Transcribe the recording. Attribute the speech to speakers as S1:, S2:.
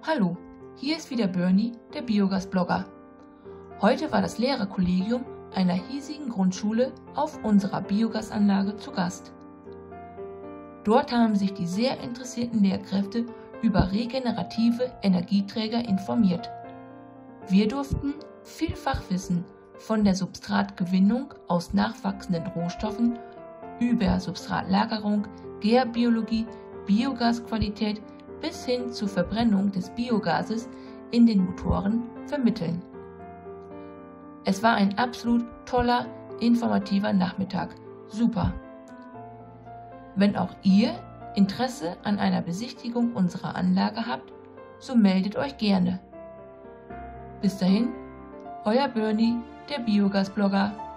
S1: Hallo, hier ist wieder Bernie, der Biogas-Blogger. Heute war das Lehrerkollegium einer hiesigen Grundschule auf unserer Biogasanlage zu Gast. Dort haben sich die sehr interessierten Lehrkräfte über regenerative Energieträger informiert. Wir durften viel Fachwissen von der Substratgewinnung aus nachwachsenden Rohstoffen über Substratlagerung, Gärbiologie, Biogasqualität bis hin zur Verbrennung des Biogases in den Motoren vermitteln. Es war ein absolut toller, informativer Nachmittag. Super! Wenn auch ihr Interesse an einer Besichtigung unserer Anlage habt, so meldet euch gerne. Bis dahin, euer Bernie, der Biogas-Blogger.